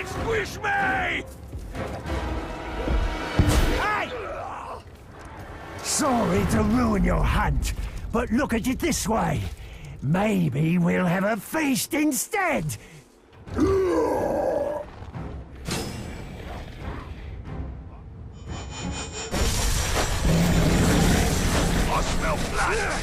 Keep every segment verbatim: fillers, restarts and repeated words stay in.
can't squish me! Hey! Sorry to ruin your hunt, but look at it this way. Maybe we'll have a feast instead! I smell blood!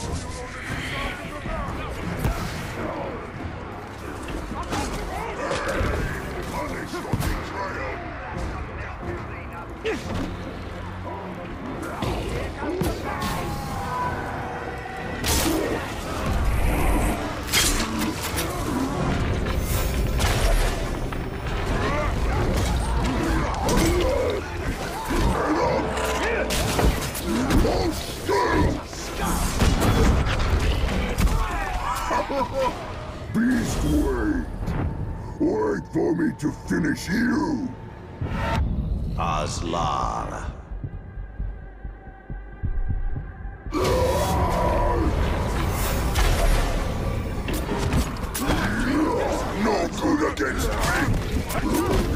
Beast, wait! Wait for me to finish you! Az-Laar. No good against me!